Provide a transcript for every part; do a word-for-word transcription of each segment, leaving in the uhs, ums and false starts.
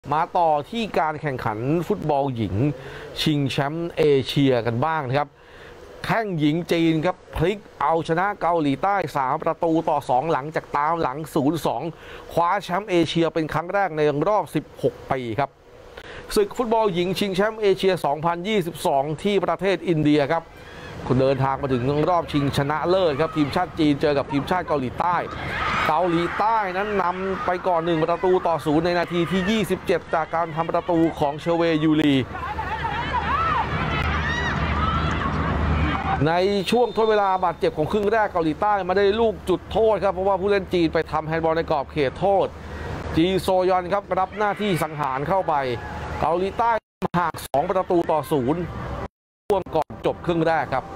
มาต่อที่การแข่งขันฟุตบอลหญิงชิงแชมป์เอเชียกันบ้างนะครับแข่งหญิงจีนครับพลิกเอาชนะเกาหลีใต้สามประตูต่อสองหลังจากตามหลัง ศูนย์สอง คว้าแชมป์เอเชียเป็นครั้งแรกในรอบสิบหกปีครับศึกฟุตบอลหญิงชิงแชมป์เอเชีย สองพันยี่สิบสอง ที่ประเทศอินเดียครับคุณเดินทางมาถึงรอบชิงชนะเลิศครับทีมชาติจีนเจอกับทีมชาติเกาหลีใต้เกาหลีใต้นั้นนำไปก่อนหนึ่งประตูต่อศูนย์ในนาทีที่ยี่สิบเจ็ดจากการทำประตูของเชเวยูรีในช่วงทดเวลาบาดเจ็บของครึ่งแรกเกาหลีใต้มาได้ลูกจุดโทษครับเพราะว่าผู้เล่นจีนไปทำแฮนด์บอลในกรอบเขตโทษจีโซยอนครับรับหน้าที่สังหารเข้าไปเกาหลีใต้ห่างสองประตูต่อศูนย์ช่วงก่อนจบครึ่งแรกครับ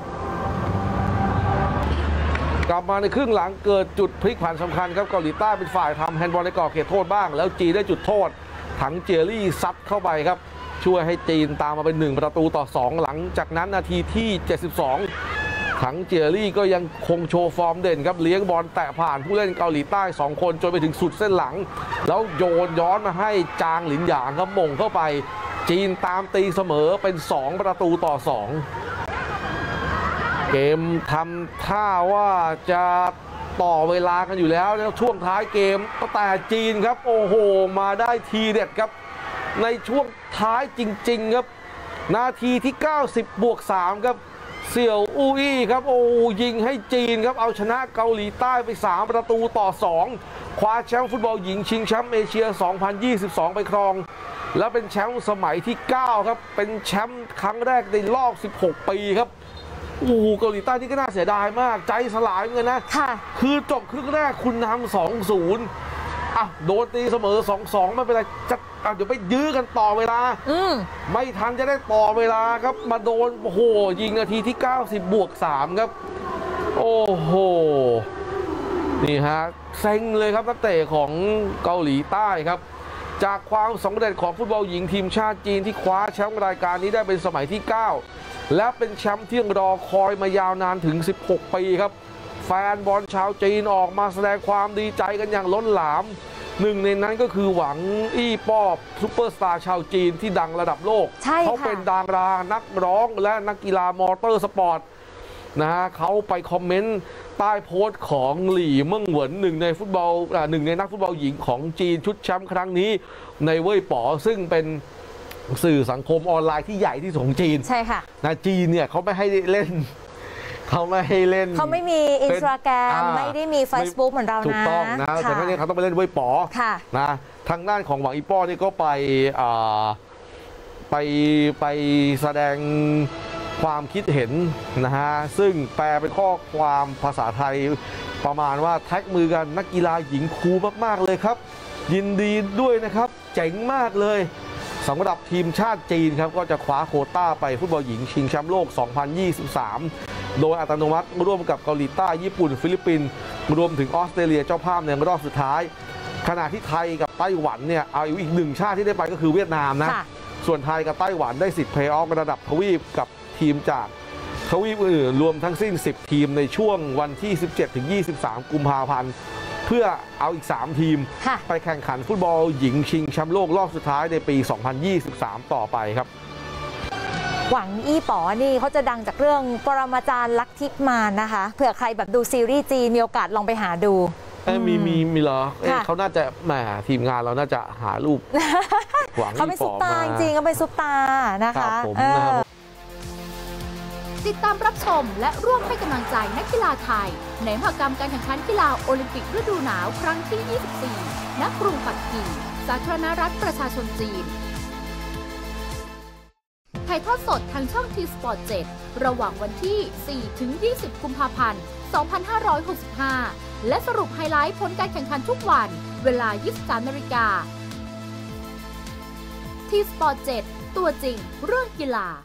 กลับมาในครึ่งหลังเกิดจุดพลิกผันสำคัญครับเกาหลีใต้เป็นฝ่ายทำแฮนด์บอลในกรอบเขตโทษบ้างแล้วจีนได้จุดโทษถังเจยรี่ซัดเข้าไปครับช่วยให้จีนตามมาเป็นหนึ่งประตูต่อสองหลังจากนั้นนาทีที่เจ็ดสิบสองถังเจยรี่ก็ยังคงโชว์ฟอร์มเด่นครับเลี้ยงบอลแตะผ่านผู้เล่นเกาหลีใต้สองคนจนไปถึงสุดเส้นหลังแล้วโยนย้อนมาให้จางหลินหยางครับมงเข้าไปจีนตามตีเสมอเป็นสองประตูต่อสองเกมทำท่าว่าจะต่อเวลากันอยู่แล้วในช่วงท้ายเกมแต่จีนครับโอ้โหมาได้ทีเด็ดครับในช่วงท้ายจริงๆครับนาทีที่เก้าสิบบวกสามครับเสี่ยวอูอี้ครับโอ้ยิงให้จีนครับเอาชนะเกาหลีใต้ไปสามประตูต่อสองคว้าแชมป์ฟุตบอลหญิงชิงแชมป์เอเชีย สองพันยี่สิบสอง ไปครองและเป็นแชมป์สมัยที่เก้าครับเป็นแชมป์ครั้งแรกในรอบสิบหกปีครับโอ้เกาหลีใต้นี่ก็น่าเสียดายมากใจสลายเหมือนกันนะค่ะคือจบครึ่งแรกคุณนำ สองศูนย์ อ่ะโดนตีเสมอ สองสอง ไม่เป็นไรจะเดี๋ยวไปยื้อกันต่อเวลาไม่ทันจะได้ต่อเวลาครับมาโดนโอ้โหยิงนาทีที่เก้าสิบบวกสามครับโอ้โหนี่ฮะเซ็งเลยครับนักเตะของเกาหลีใต้ครับจากความสำเร็จของฟุตบอลหญิงทีมชาติจีนที่คว้าแชมป์รายการนี้ได้เป็นสมัยที่เก้าและเป็นแชมป์ที่รอคอยมายาวนานถึงสิบหกปีครับแฟนบอลชาวจีนออกมาแสดงความดีใจกันอย่างล้นหลามหนึ่งในนั้นก็คือหวังอี้ป้อซุปเปอร์สตาร์ชาวจีนที่ดังระดับโลกเขาเป็นดารานักร้องและนักกีฬามอเตอร์สปอร์ตนะฮะเขาไปคอมเมนต์ใต้โพสต์ของหลี่เมิ่งเหวินหนึ่งในฟุตบอลหนึ่งในนักฟุตบอลหญิงของจีนชุดแชมป์ครั้งนี้ในเว่ยป๋อซึ่งเป็นสื่อสังคมออนไลน์ที่ใหญ่ที่สุดของจีนใช่ค่ะนะจีนเนี่ยเขาไม่ให้เล่นเขาไม่ให้เล่นเขาไม่มีอินสตาแกรมไม่ได้มี Facebook เหมือนเรานะถูกต้องนะแต่ไม่ได้เขาต้องไปเล่นเว่ยป๋อนะทางด้านของหวังอีป้อนี่ก็ไปไปไปแสดงความคิดเห็นนะฮะซึ่งแปลเป็นข้อความภาษาไทยประมาณว่าแท็กมือกันนักกีฬาหญิงคูลมากๆเลยครับยินดีด้วยนะครับเจ๋งมากเลยสำหรับทีมชาติจีนครับก็จะคว้าโควต้าไปฟุตบอลหญิงชิงแชมป์โลก สองพันยี่สิบสาม โดยอัตโนมัติร่วมกับเกาหลีใต้ญี่ปุ่นฟิลิปปินส์รวมถึงออสเตรเลียเจ้าภาพในรอบสุดท้ายขณะที่ไทยกับไต้หวันเนี่ยเอาอีกหนึ่งชาติที่ได้ไปก็คือเวียดนามนะส่วนไทยกับไต้หวันได้สิทธิ์เพลย์ออฟระดับทวีปกับทีมจากทวีปอื่นรวมทั้งสิ้นสิบทีมในช่วงวันที่ สิบเจ็ดถึงยี่สิบสาม กุมภาพันธ์เพื่อเอาอีกสามทีมไปแข่งขันฟุตบอลหญิงชิงแชมป์โลกรอบสุดท้ายในปี สองพันยี่สิบสาม ต่อไปครับหวังอี้ป๋อนี่เขาจะดังจากเรื่องปรมาจารย์ลักทิพย์มารนะคะเผื่อใครแบบดูซีรีส์จีนมีโอกาสลองไปหาดูเอ้มีมีมีเหรอเขาน่าจะแหมทีมงานเราน่าจะหารูปหวังเขาเป็นซุปตาจริงเขาเป็นซุปตานะคะติดตามรับชมและร่วมให้กำลังใจนักกีฬาไทยในมหกรรมการแข่งขันกีฬาโอลิมปิกฤดูหนาวครั้งที่ ยี่สิบสี่ ณ กรุงปักกิ่งสาธารณรัฐประชาชนจีนถ่ายทอดสดทางช่อง ที สปอร์ต เจ็ด ระหว่างวันที่ สี่ถึงยี่สิบ กุมภาพันธ์ สองพันห้าร้อยหกสิบห้า และสรุปไฮไลท์ผลการแข่งขันทุกวันเวลา ยี่สิบสามนาฬิกา ที สปอร์ต เจ็ด ตัวจริงเรื่องกีฬา